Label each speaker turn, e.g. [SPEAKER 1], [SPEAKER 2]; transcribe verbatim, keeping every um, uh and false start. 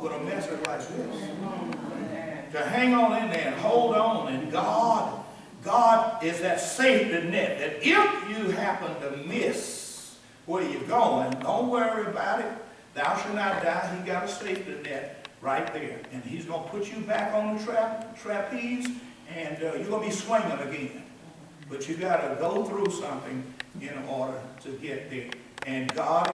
[SPEAKER 1] with a message like this. To hang on in there and hold on, and God, God is that safety net that if you happen to miss where you're going, don't worry about it. Thou shalt not die. He got a safety net right there. And he's going to put you back on the tra trapeze, and uh, you're going to be swinging again. But you got to go through something in order to get there. And God